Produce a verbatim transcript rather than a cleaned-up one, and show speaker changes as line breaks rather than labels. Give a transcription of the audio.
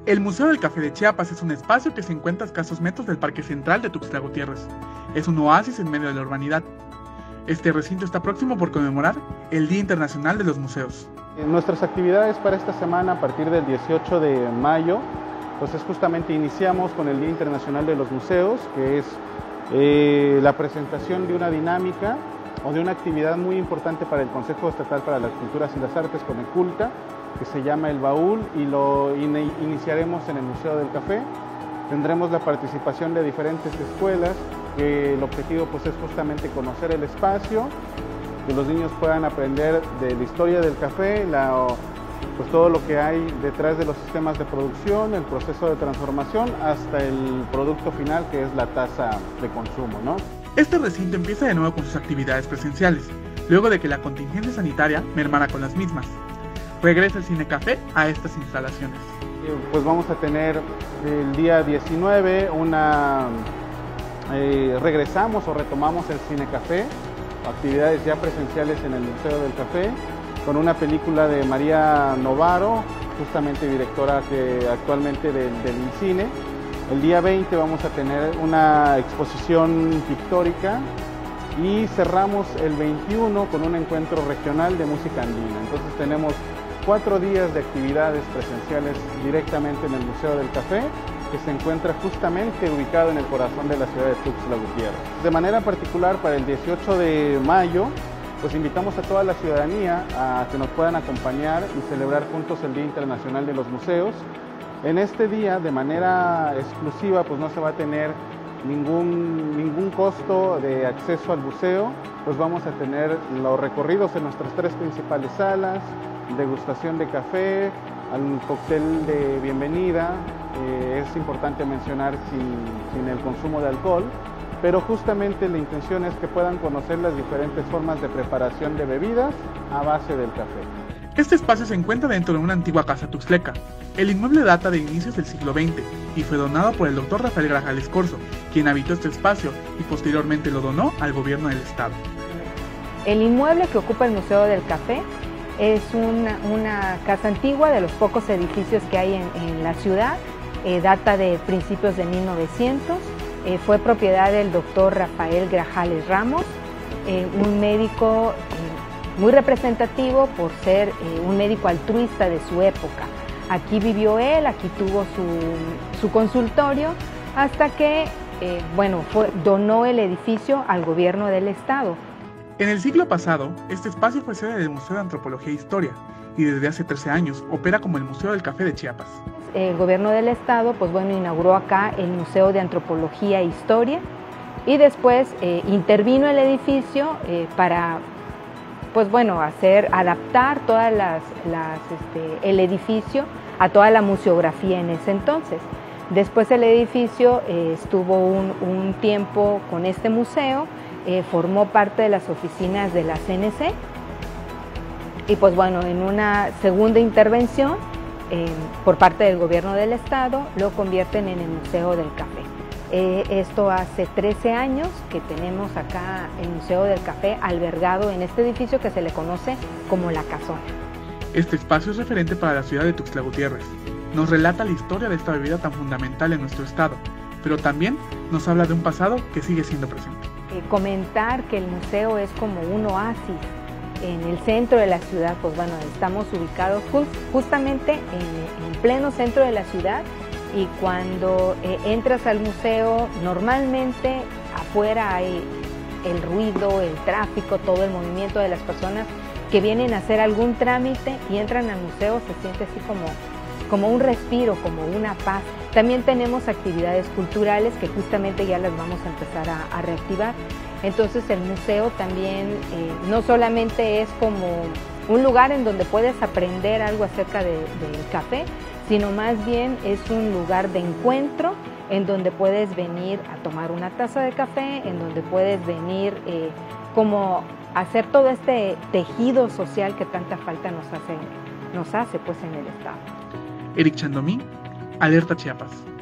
El Museo del Café de Chiapas es un espacio que se encuentra a escasos metros del Parque Central de Tuxtla Gutiérrez. Es un oasis en medio de la urbanidad. Este recinto está próximo por conmemorar el Día Internacional de los Museos.
Nuestras actividades para esta semana, a partir del dieciocho de mayo, pues es justamente iniciamos con el Día Internacional de los Museos, que es eh, la presentación de una dinámica o de una actividad muy importante para el Consejo Estatal para las Culturas y las Artes, Coneculta, que se llama El Baúl, y lo in iniciaremos en el Museo del Café. Tendremos la participación de diferentes escuelas, que el objetivo pues es justamente conocer el espacio, que los niños puedan aprender de la historia del café, la, pues todo lo que hay detrás de los sistemas de producción, el proceso de transformación, hasta el producto final, que es la taza de consumo, ¿no?
Este recinto empieza de nuevo con sus actividades presenciales, luego de que la contingencia sanitaria mermara con las mismas. Regresa el Cine Café a estas instalaciones.
Pues vamos a tener el día diecinueve una... Eh, regresamos o retomamos el Cine Café, actividades ya presenciales en el Museo del Café, con una película de María Novaro, justamente directora que actualmente del, del cine. El día veinte vamos a tener una exposición pictórica y cerramos el veintiuno con un encuentro regional de música andina. Entonces tenemos cuatro días de actividades presenciales directamente en el Museo del Café, que se encuentra justamente ubicado en el corazón de la ciudad de Tuxtla Gutiérrez. De manera particular, para el dieciocho de mayo, pues invitamos a toda la ciudadanía a que nos puedan acompañar y celebrar juntos el Día Internacional de los Museos. En este día, de manera exclusiva, pues no se va a tener ningún, ningún costo de acceso al museo, pues vamos a tener los recorridos en nuestras tres principales salas, degustación de café, al cóctel de bienvenida. Eh, es importante mencionar sin, sin el consumo de alcohol, pero justamente la intención es que puedan conocer las diferentes formas de preparación de bebidas a base del café.
Este espacio se encuentra dentro de una antigua casa tuxtleca. El inmueble data de inicios del siglo veinte y fue donado por el doctor Rafael Grajales Corzo, quien habitó este espacio y posteriormente lo donó al gobierno del estado.
El inmueble que ocupa el Museo del Café es una, una casa antigua, de los pocos edificios que hay en, en la ciudad. Eh, data de principios de mil novecientos, eh, fue propiedad del doctor Rafael Grajales Ramos, eh, un médico eh, muy representativo por ser eh, un médico altruista de su época. Aquí vivió él, aquí tuvo su, su consultorio, hasta que eh, bueno, fue, donó el edificio al gobierno del estado.
En el siglo pasado, este espacio fue sede del Museo de Antropología e Historia, y desde hace trece años opera como el Museo del Café de Chiapas.
El gobierno del estado, pues bueno, inauguró acá el Museo de Antropología e Historia, y después eh, intervino el edificio eh, para, pues bueno, hacer, adaptar todas las, las, este, el edificio a toda la museografía en ese entonces. Después el edificio eh, estuvo un, un tiempo con este museo, eh, formó parte de las oficinas de la C N C, y pues bueno, en una segunda intervención eh, por parte del gobierno del estado, lo convierten en el Museo del Café. Eh, esto hace trece años que tenemos acá el Museo del Café albergado en este edificio que se le conoce como La Casona.
Este espacio es referente para la ciudad de Tuxtla Gutiérrez. Nos relata la historia de esta bebida tan fundamental en nuestro estado, pero también nos habla de un pasado que sigue siendo presente.
Eh, comentar que el museo es como un oasis en el centro de la ciudad. Pues bueno, estamos ubicados just, justamente en, en pleno centro de la ciudad, y cuando eh, entras al museo, normalmente afuera hay el ruido, el tráfico, todo el movimiento de las personas que vienen a hacer algún trámite y entran al museo. Se siente así como, como un respiro, como una paz. También tenemos actividades culturales que justamente ya las vamos a empezar a, a reactivar. Entonces el museo también eh, no solamente es como un lugar en donde puedes aprender algo acerca de, del café, sino más bien es un lugar de encuentro en donde puedes venir a tomar una taza de café, en donde puedes venir eh, como hacer todo este tejido social que tanta falta nos hace, nos hace pues en el estado.
Eric Chandomí, Alerta Chiapas.